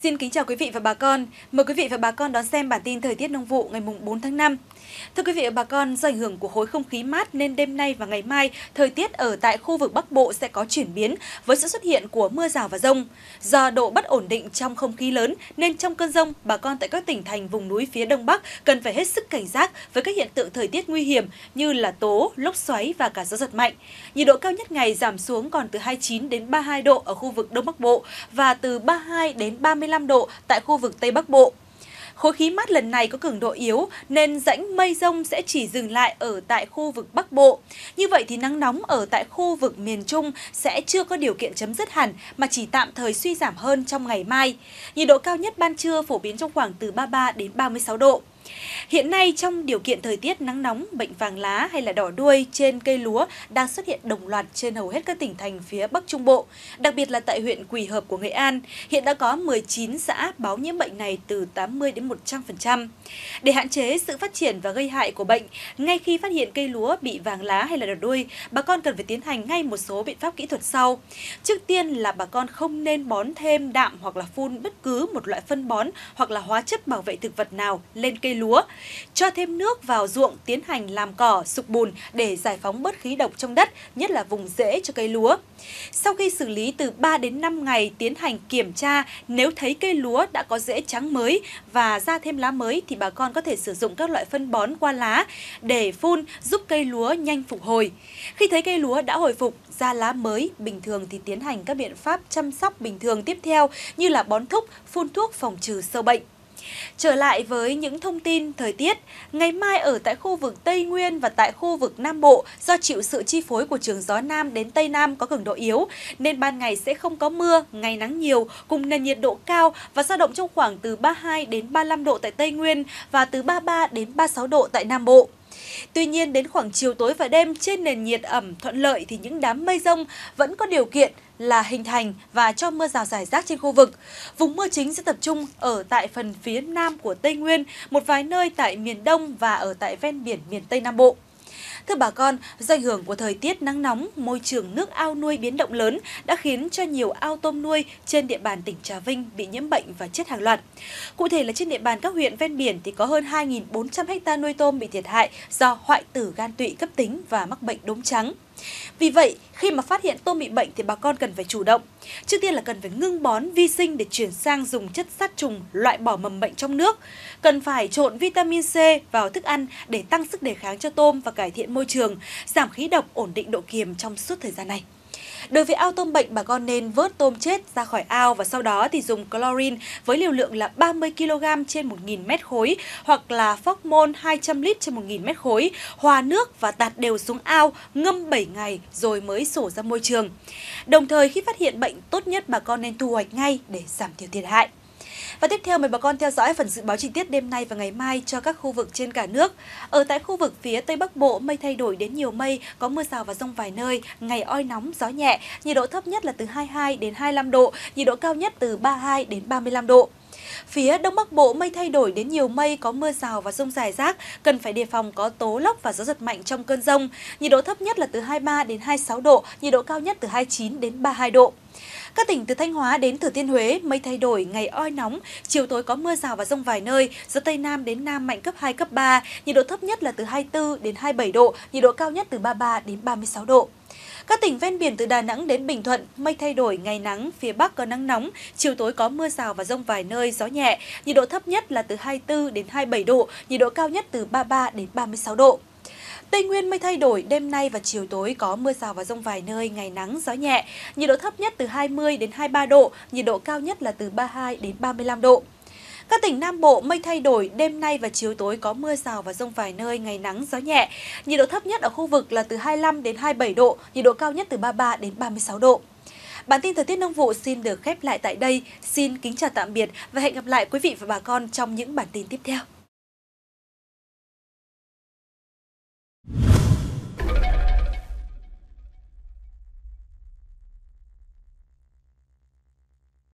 Xin kính chào quý vị và bà con. Mời quý vị và bà con đón xem bản tin thời tiết nông vụ ngày 4 tháng 5. Thưa quý vị và bà con, do ảnh hưởng của khối không khí mát nên đêm nay và ngày mai, thời tiết ở tại khu vực Bắc Bộ sẽ có chuyển biến với sự xuất hiện của mưa rào và dông. Do độ bất ổn định trong không khí lớn nên trong cơn dông, bà con tại các tỉnh thành vùng núi phía Đông Bắc cần phải hết sức cảnh giác với các hiện tượng thời tiết nguy hiểm như là tố, lốc xoáy và cả gió giật mạnh. Nhiệt độ cao nhất ngày giảm xuống còn từ 29 đến 32 độ ở khu vực Đông Bắc Bộ và từ 32 đến 35 độ tại khu vực Tây Bắc Bộ. Khối khí mát lần này có cường độ yếu nên rãnh mây rông sẽ chỉ dừng lại ở tại khu vực Bắc Bộ. Như vậy thì nắng nóng ở tại khu vực miền Trung sẽ chưa có điều kiện chấm dứt hẳn mà chỉ tạm thời suy giảm hơn trong ngày mai. Nhiệt độ cao nhất ban trưa phổ biến trong khoảng từ 33 đến 36 độ. Hiện nay trong điều kiện thời tiết nắng nóng, bệnh vàng lá hay là đỏ đuôi trên cây lúa đang xuất hiện đồng loạt trên hầu hết các tỉnh thành phía Bắc Trung Bộ, đặc biệt là tại huyện Quỳ Hợp của Nghệ An. Hiện đã có 19 xã báo nhiễm bệnh này từ 80 đến 100%. Để hạn chế sự phát triển và gây hại của bệnh, ngay khi phát hiện cây lúa bị vàng lá hay là đỏ đuôi, bà con cần phải tiến hành ngay một số biện pháp kỹ thuật sau. Trước tiên là bà con không nên bón thêm đạm hoặc là phun bất cứ một loại phân bón hoặc là hóa chất bảo vệ thực vật nào lên cây lúa. Cho thêm nước vào ruộng, tiến hành làm cỏ, sục bùn để giải phóng bớt khí độc trong đất, nhất là vùng rễ cho cây lúa. Sau khi xử lý từ 3 đến 5 ngày, tiến hành kiểm tra, nếu thấy cây lúa đã có rễ trắng mới và ra thêm lá mới thì bà con có thể sử dụng các loại phân bón qua lá để phun giúp cây lúa nhanh phục hồi. Khi thấy cây lúa đã hồi phục, ra lá mới, bình thường thì tiến hành các biện pháp chăm sóc bình thường tiếp theo như là bón thúc, phun thuốc phòng trừ sâu bệnh. Trở lại với những thông tin thời tiết, ngày mai ở tại khu vực Tây Nguyên và tại khu vực Nam Bộ do chịu sự chi phối của trường gió Nam đến Tây Nam có cường độ yếu nên ban ngày sẽ không có mưa, ngày nắng nhiều cùng nền nhiệt độ cao và dao động trong khoảng từ 32 đến 35 độ tại Tây Nguyên và từ 33 đến 36 độ tại Nam Bộ. Tuy nhiên đến khoảng chiều tối và đêm trên nền nhiệt ẩm thuận lợi thì những đám mây rông vẫn có điều kiện là hình thành và cho mưa rào rải rác trên khu vực. Vùng mưa chính sẽ tập trung ở tại phần phía nam của Tây Nguyên, một vài nơi tại miền Đông và ở tại ven biển miền Tây Nam Bộ. Thưa bà con, do ảnh hưởng của thời tiết nắng nóng, môi trường nước ao nuôi biến động lớn đã khiến cho nhiều ao tôm nuôi trên địa bàn tỉnh Trà Vinh bị nhiễm bệnh và chết hàng loạt. Cụ thể là trên địa bàn các huyện ven biển thì có hơn 2.400 ha nuôi tôm bị thiệt hại do hoại tử gan tụy cấp tính và mắc bệnh đốm trắng. Vì vậy, khi mà phát hiện tôm bị bệnh thì bà con cần phải chủ động. Trước tiên là cần phải ngưng bón vi sinh để chuyển sang dùng chất sát trùng loại bỏ mầm bệnh trong nước. Cần phải trộn vitamin C vào thức ăn để tăng sức đề kháng cho tôm và cải thiện môi trường, giảm khí độc, ổn định độ kiềm trong suốt thời gian này. Đối với ao tôm bệnh, bà con nên vớt tôm chết ra khỏi ao và sau đó thì dùng chlorine với liều lượng là 30 kg trên 1.000 mét khối hoặc là phocmon 200 lít trên 1.000 mét khối, hòa nước và tạt đều xuống ao, ngâm 7 ngày rồi mới sổ ra môi trường. Đồng thời khi phát hiện bệnh, tốt nhất bà con nên thu hoạch ngay để giảm thiểu thiệt hại. Và tiếp theo mời bà con theo dõi phần dự báo chi tiết đêm nay và ngày mai cho các khu vực trên cả nước. Ở tại khu vực phía Tây Bắc Bộ, mây thay đổi đến nhiều mây, có mưa rào và dông vài nơi, ngày oi nóng, gió nhẹ, nhiệt độ thấp nhất là từ 22 đến 25 độ, nhiệt độ cao nhất từ 32 đến 35 độ. Phía Đông Bắc Bộ mây thay đổi đến nhiều mây, có mưa rào và dông rải rác, cần phải đề phòng có tố lốc và gió giật mạnh trong cơn dông. Nhiệt độ thấp nhất là từ 23 đến 26 độ, nhiệt độ cao nhất từ 29 đến 32 độ. Các tỉnh từ Thanh Hóa đến Thừa Thiên Huế, mây thay đổi, ngày oi nóng, chiều tối có mưa rào và dông vài nơi, gió Tây Nam đến Nam mạnh cấp 2, cấp 3, nhiệt độ thấp nhất là từ 24 đến 27 độ, nhiệt độ cao nhất từ 33 đến 36 độ. Các tỉnh ven biển từ Đà Nẵng đến Bình Thuận, mây thay đổi, ngày nắng, phía Bắc có nắng nóng, chiều tối có mưa rào và dông vài nơi, gió nhẹ, nhiệt độ thấp nhất là từ 24 đến 27 độ, nhiệt độ cao nhất từ 33 đến 36 độ. Tây Nguyên mây thay đổi, đêm nay và chiều tối có mưa rào và dông vài nơi, ngày nắng, gió nhẹ, nhiệt độ thấp nhất từ 20 đến 23 độ, nhiệt độ cao nhất là từ 32 đến 35 độ. Các tỉnh Nam Bộ mây thay đổi, đêm nay và chiều tối có mưa rào và dông vài nơi, ngày nắng, gió nhẹ, nhiệt độ thấp nhất ở khu vực là từ 25 đến 27 độ, nhiệt độ cao nhất từ 33 đến 36 độ. Bản tin thời tiết nông vụ xin được khép lại tại đây. Xin kính chào tạm biệt và hẹn gặp lại quý vị và bà con trong những bản tin tiếp theo.